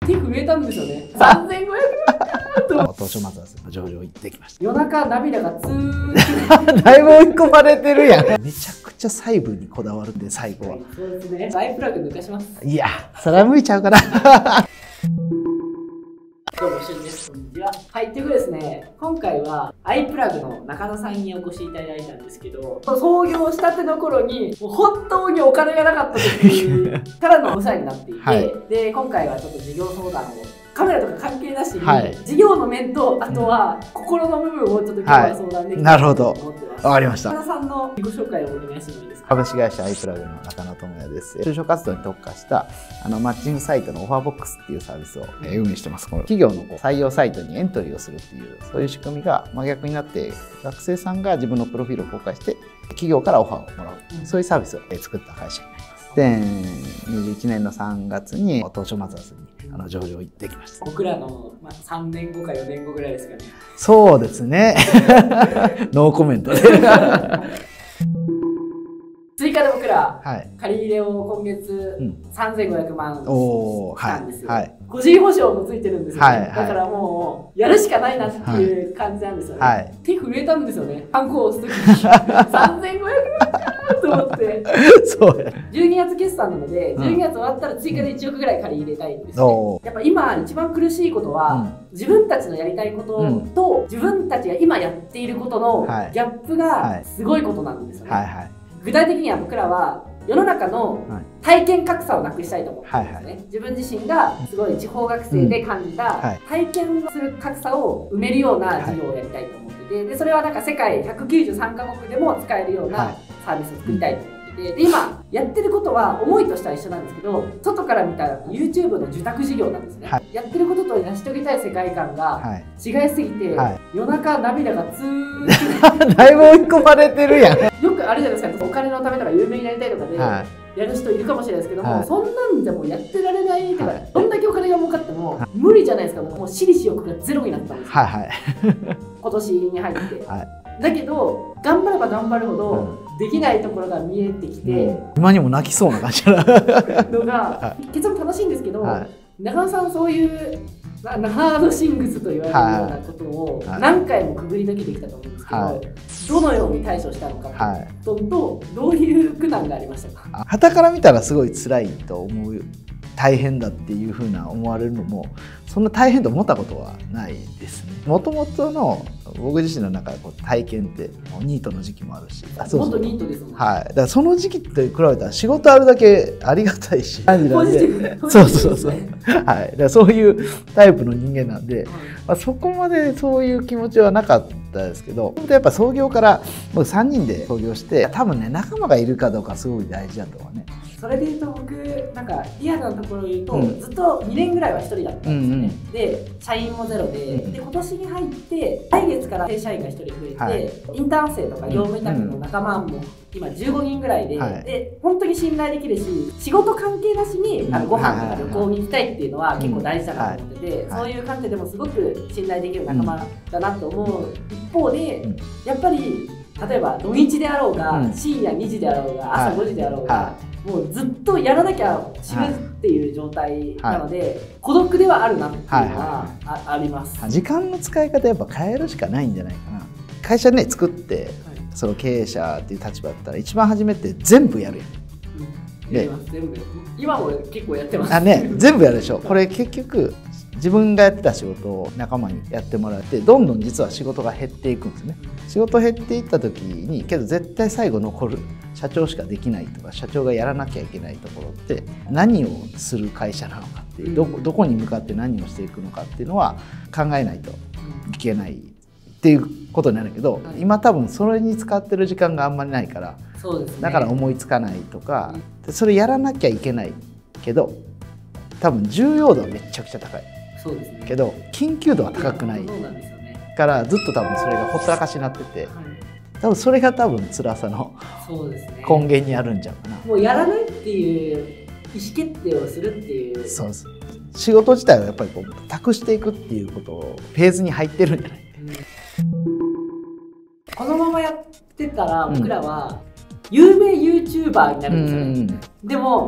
手震えたんですよね。3500万と。 東証マザーズの上場行ってきました。 夜中涙がツーだいぶ追い込まれてるやん。めちゃくちゃ細部にこだわるんで、最後は。 そうですね。アイプラグ抜かします。 いや、それは向いちゃうかな。 どうも、しゅんです。こんにちは。はい、ということでですね、今回はアイプラグの中田さんにお越しいただいたんですけど、創業したての頃に、もう本当にお金がなかった時からのお世話になっていて、 はい、 で、今回はちょっと事業相談を、カメラとか関係なしに、 はい、 事業の面と、あとは心の部分をちょっと今日は相談できたらと思ってます。 わかりました。 中田さんの自己紹介をお願いしてもいいですか。 株式会社アイプラグの中野智也です。就職活動に特化したマッチングサイトのオファーボックスっていうサービスを運営してます。この企業の採用サイトにエントリーをするっていう、そういう仕組みが真逆になって、学生さんが自分のプロフィールを公開して企業からオファーをもらう、そういうサービスを作った会社になります。2021年の3月に東証マザーズに上場行ってきました。 僕らの、3年後か4年後ぐらいですかね。 そうですね。ノーコメントで。 追加で僕ら、 はい、 借り入れを今月3500万したんですよ。個人保証もついてるんですよね。だからもう、やるしかないなっていう感じなんですよね。手震えたんですよね。ハンコを押すときに。3500万と思って。 そうや。 12月決算なので、12月終わったら追加で1億ぐらい借り入れたいんですよ。やっぱ今一番苦しいことは、自分たちのやりたいことと、自分たちが今やっていることのギャップがすごいことなんですよね。具体的には僕らは世の中の体験格差をなくしたいと思ってるんですね。自分自身がすごい地方学生で感じた体験する格差を埋めるような事業をやりたいと思ってて、でそれはなんか世界193カ国でも使えるようなサービスを作りたいと思ってて。で今やってることは思いとしては一緒なんですけど、外から見たら YouTube の受託事業なんですね。やってることと成し遂げたい世界観が違いすぎて、夜中涙がツーだいぶ追い込まれてるやん。 よくあるじゃないですか、お金のためとか有名になりたいとかでやる人いるかもしれないですけども、そんなんじゃもうやってられないとか、どんだけお金が儲かっても無理じゃないですか。もう私利私欲がゼロになったんですよ、今年に入って。だけど頑張れば頑張るほどできないところが見えてきて、 今にも泣きそうな感じのが結論楽しいんですけど、中野さんそういうハードシングスと言われるようなことを何回もくぐり抜けてきたと思うんですけど、どのように対処したのかとどういう苦難がありましたか。 傍から見たらすごい辛いと思う、大変だっていうふうな思われるのもそんな大変と思ったことはないですね。もともとの僕自身の中で体験ってニートの時期もあるし、 もっとニートですもんね。 だからその時期と比べたら仕事あるだけありがたいし、 ポジティブ、 そうそうそう、だからそういうタイプの人間なんで、そこまでそういう気持ちはなかったですけど、やっぱ創業から僕3人で創業して、多分ね仲間がいるかどうかすごい大事だとはね。 それでいうと僕なんかリアルなところを言うと、ずっと2年ぐらいは1人だったんですよね。で社員もゼロで、今年に入って来月から正社員が1人増えて、インターン生とか業務委託の仲間も今15人ぐらいで、で本当に信頼できるし、仕事関係なしにご飯とか旅行に行きたいっていうのは結構大事だなと思ってて、そういう観点でもすごく信頼できる仲間だなと思う一方で、やっぱり例えば土日であろうが、深夜2時であろうが、朝5時であろうが、もうずっとやらなきゃ死ぬっていう状態なので、孤独ではあるなっていうのはあります。 時間の使い方やっぱ変えるしかないんじゃないかな。会社ね作って、その経営者っていう立場だったら一番初めて全部やるやん。 やります、全部。今も結構やってます。 全部やるでしょ。これ結局自分がやってた仕事を仲間にやってもらって、どんどん実は仕事が減っていくんですね。仕事減っていった時にけど絶対最後残る社長しかできないとか、社長がやらなきゃいけないところって何をする会社なのかっていう、どこに向かって何をしていくのかっていうのは考えないといけないっていうことになるけど、今多分それに使ってる時間があんまりないから、だから思いつかないとか、それやらなきゃいけないけど多分重要度はめちゃくちゃ高い。けど緊急度は高くないからずっと多分それがほったらかしになってて、多分それが多分辛さの根源にあるんじゃうかな。 もうやらないっていう意思決定をするっていう。 そうです。仕事自体はやっぱり託していくっていうことをフェーズに入ってるんじゃない。 このままやってたら僕らは有名 YouTuber になるんですよね。でも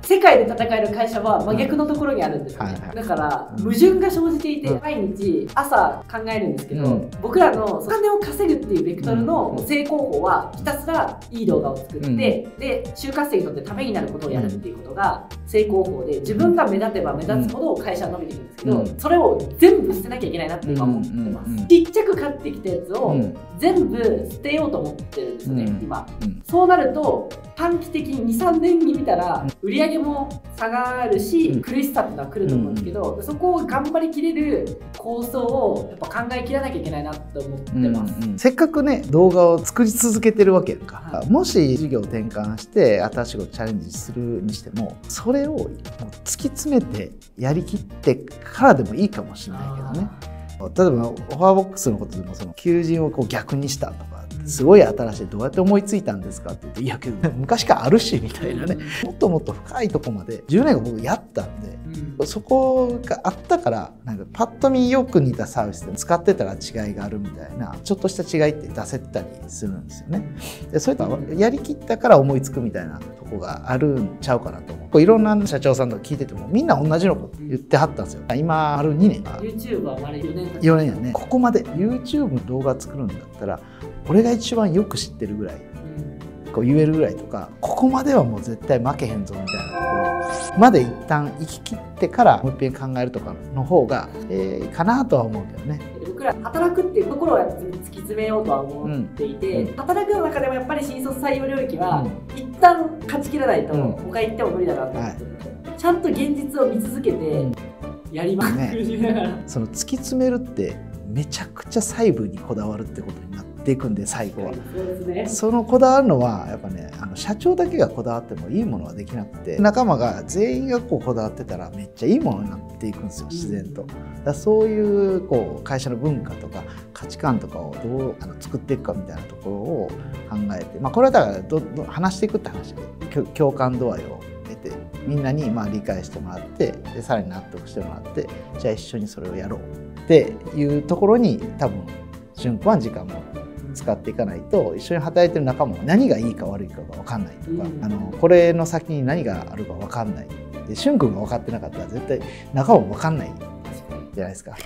世界で戦える会社は真逆のところにあるんですよね。だから矛盾が生じていて、毎日朝考えるんですけど、僕らのお金を稼ぐっていうベクトルの成功法はひたすらいい動画を作って、で就活生にとってためになることをやるっていうことが成功法で、自分が目立てば目立つほど会社は伸びていくんですけど、それを全部捨てなきゃいけないなって今思ってます。ちっちゃく買ってきたやつを全部捨てようと思ってるんですよね、今。そうなると短期的に 2,3 年に見たら売り上げも下がるし、苦しさっていうのは来ると思うんですけど、そこを頑張りきれる構想をやっぱ考えきらなきゃいけないなと思ってます。 せっかくね動画を作り続けてるわけやんか、もし事業を転換して新しいことチャレンジするにしても、それをもう突き詰めてやりきってからでもいいかもしれないけどね。例えばオファーボックスのことでも、その求人をこう逆にしたとか、すごい新しい、どうやって思いついたんですかって言って、いやけど昔からあるしみたいなね、もっともっと深いとこまで10年後僕やったんで、そこがあったから、なんかパッと見よく似たサービスで使ってたら違いがあるみたいな、ちょっとした違いって出せたりするんですよね。でそれとやりきったから思いつくみたいなとこがあるんちゃうかなと思う。いろんな社長さんとか聞いててもみんな同じのこと言ってはったんですよ。今ある2年 YouTube はまだ4年 4年やね。ここまで YouTube の動画作るんだったら俺が一番よく知ってるぐらい、こう言えるぐらいとか、ここまではもう絶対負けへんぞみたいなところまで一旦行き切ってからもう一遍考えるとかの方がかなとは思うけどね。 僕ら働くっていうところを突き詰めようとは思っていて、働くの中でもやっぱり新卒採用領域は一旦勝ち切らないと他行っても無理だなと思ってるので、ちゃんと現実を見続けてやりまくりながら、その突き詰めるってめちゃくちゃ細部にこだわるってことになっていくんで、最後はそのこだわるのはやっぱね、社長だけがこだわってもいいものはできなくて、仲間が全員がこうこだわってたらめっちゃいいものになっていくんですよ、自然と。だそういうこう会社の文化とか価値観とかをどう作っていくかみたいなところを考えて、これはだから話していくって話で、共感度合いを得てみんなに理解してもらって、でさらに納得してもらって、じゃあ一緒にそれをやろうっていうところに多分瞬間は時間も使っていかないと、一緒に働いてる仲間も何がいいか悪いかが分かんないとか、これの先に何があるか分かんないで、しゅんくんが分かってなかったら絶対仲間も分かんないじゃないですか。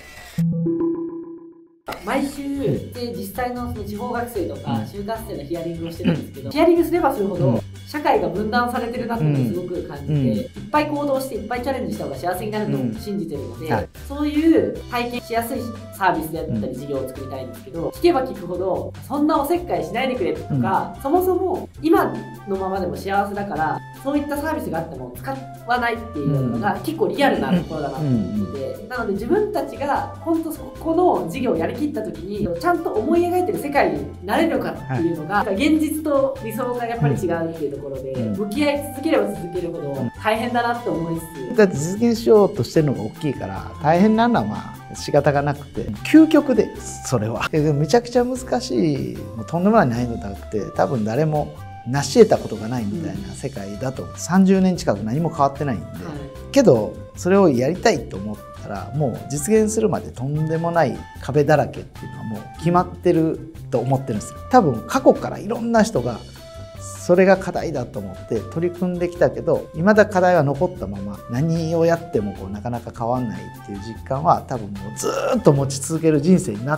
毎週で実際の地方学生とか就活生のヒアリングをしてるんですけど、ヒアリングすればするほど社会が分断されてるなってすごく感じて、いっぱい行動していっぱいチャレンジした方が幸せになると信じてるので、そういう体験しやすいサービスであったり事業を作りたいんですけど、聞けば聞くほどそんなおせっかいしないでくれとか、そもそも今のままでも幸せだからそういったサービスがあっても使わないっていうのが結構リアルなところだなと思ってて、なので自分たちが本当そこの事業をやりきった時にちゃんと思い描いてる世界になれるのかっていうのが、現実と理想がやっぱり違うっていうところで、向き合い続ければ続けるほど大変だなって思いつつ、 だって実現しようとしてるのが大きいから大変なのは仕方がなくて、究極でそれはめちゃくちゃ難しい、もうとんでもない難易度高くて、多分誰も成し得たことがないみたいな世界だと、30年近く何も変わってないんで、けどそれをやりたいと思ったらもう実現するまでとんでもない壁だらけっていうのはもう決まってると思ってるんですよ。多分過去からいろんな人がそれが課題だと思って取り組んできたけど、未だ課題は残ったまま何をやってもなかなか変わんないっていう実感は多分もうずっと持ち続ける人生になって、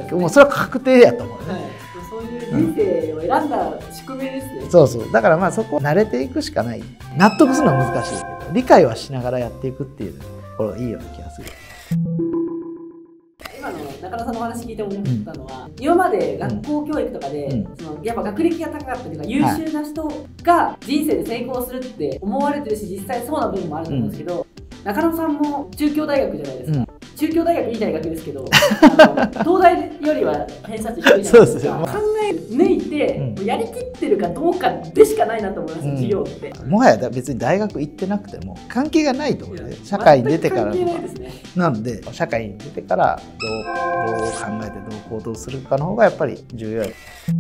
もうそれは確定やと思うね。 そういう人生を選んだ仕組みですね。 そうそう、だからそこ慣れていくしかない。納得するのは難しいけど理解はしながらやっていくっていうこれがいいような気がする。 今の中野さんのお話聞いて思ったのは、今まで学校教育とかで、やっぱ学歴が高かったというか優秀な人が人生で成功するって思われてるし、実際そうな部分もあると思うんですけど、中野さんも中京大学じゃないですか。中京大学いい大学ですけど、東大よりは偏差値低いじゃないですか。考え抜いて、やりきってるかどうかでしかないなと思います、授業って。 もはや別に大学行ってなくても関係がないと思うね。社会に出てからとか。なので社会に出てからどう考えてどう行動するかの方がやっぱり重要や。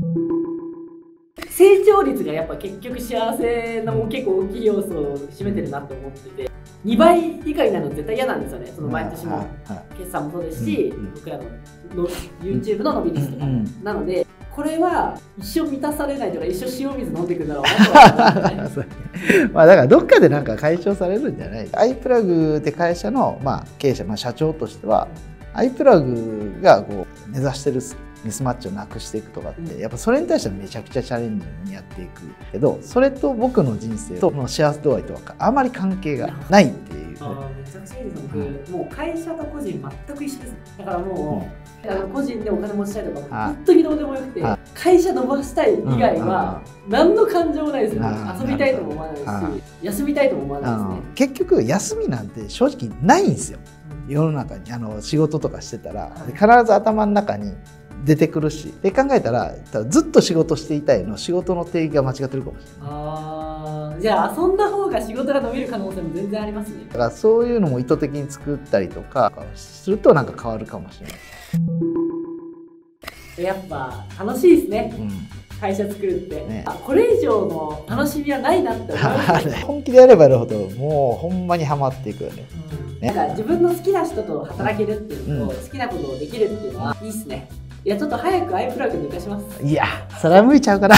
成長率がやっぱ結局幸せの結構大きい要素を占めてるなと思ってて、2倍以下になるの絶対嫌なんですよね。その毎年の決算もそうですし、僕らの YouTube の伸び率とかも。なのでこれは一生満たされないとか一生塩水飲んでくるだろうなとは思ってまあだからどっかでなんか解消されるんじゃない。アイプラグって会社の経営者、社長としてはアイプラグがこう目指してるミスマッチをなくしていくとかってやっぱそれに対してはめちゃくちゃチャレンジにやっていくけど、それと僕の人生との幸せ度合いとはあまり関係がないっていう。 めちゃくちゃいいです。僕もう会社と個人全く一緒です。だからもう、個人でお金持ちたいとか本当にどうでもよくて、会社伸ばしたい以外は何の感情もないですよね。遊びたいとも思わないし、休みたいとも思わないですね。 結局休みなんて正直ないんですよ。世の中に仕事とかしてたら必ず頭の中に出てくるし、で考えたらずっと仕事していたいの仕事の定義が間違ってるかもしれない。 じゃあ遊んだ方が仕事が伸びる可能性も全然ありますね。 だからそういうのも意図的に作ったりとかするとなんか変わるかもしれない。 やっぱ楽しいですね、会社作るって、これ以上の楽しみはないなって思いますね。 本気でやればやるほどもうほんまにハマっていくよね。 なんか自分の好きな人と働けるっていうのと、好きなことをできるっていうのはいいっすね。いやちょっと早くアイプラグ抜かします。 いやそれは向いちゃうかな。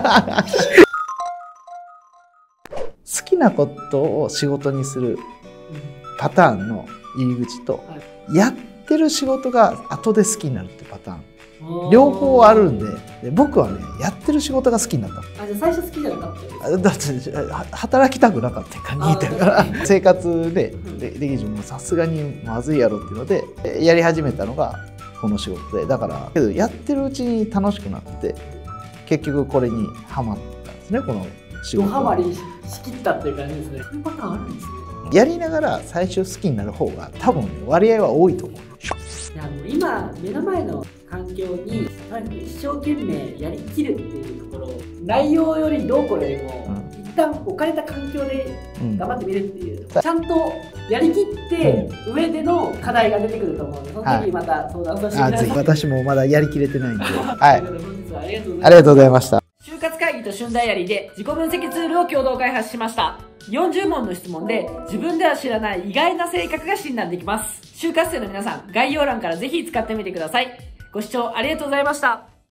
好きなことを仕事にするパターンの入り口と、やってる仕事が後で好きになるってパターン両方あるんで、僕はねやってる仕事が好きになった。 じゃあ最初好きじゃなかっただって働きたくなかった感じだから生活でできるもさすがにまずいやろっていうのでやり始めたのがこの仕事で、だからけどやってるうちに楽しくなって結局これにハマったんですね。この仕事ドハマりしきったっていう感じですね。そういうパターンあるんですね。 やりながら最初好きになる方が多分、割合は多いと思う。 いやもう今目の前の環境に一生懸命やりきるっていうところ、内容よりどうこうよりも、一旦置かれた環境で頑張ってみるっていう、ちゃんとやりきって上での課題が出てくると思うので、その時また相談させてください。 私もまだやりきれてないんで。 はい。本日はありがとうございました。 就活会議と旬ダイアリーで自己分析ツールを共同開発しました。40問の質問で自分では知らない意外な性格が診断できます。就活生の皆さん、概要欄からぜひ使ってみてください。ご視聴ありがとうございました。